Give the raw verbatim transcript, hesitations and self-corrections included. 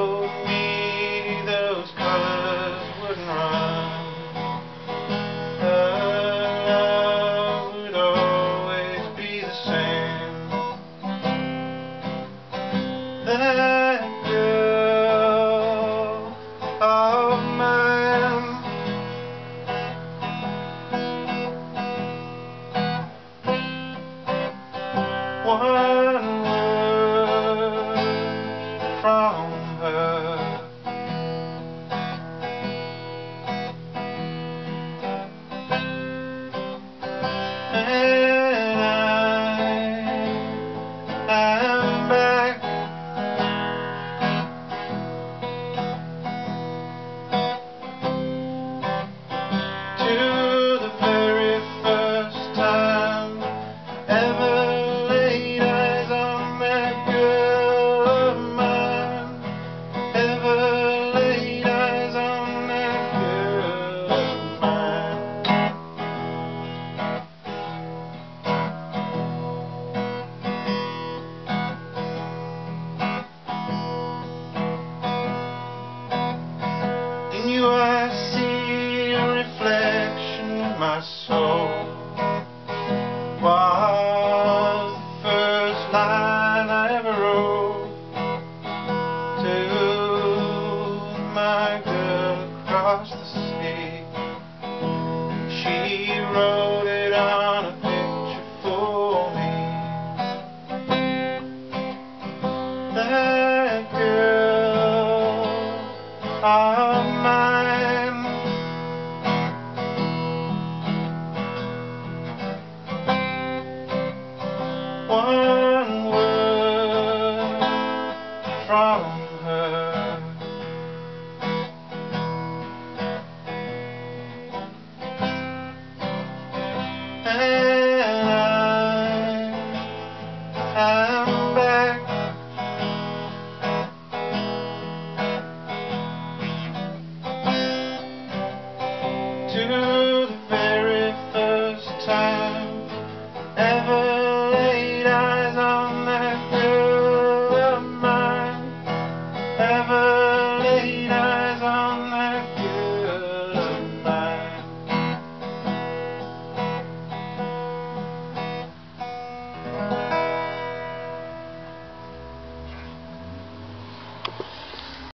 told me those colors wouldn't run. Her love would always be the same. That girl of mine, one word from her, and I am back to the very first time ever laid eyes on that girl of mine. Ever laid eyes on that girl of mine. In you I see a reflection of my soul. Was the first line I ever wrote to my girl across the sea. She wrote it on a picture for me. That girl of mine, one word from her.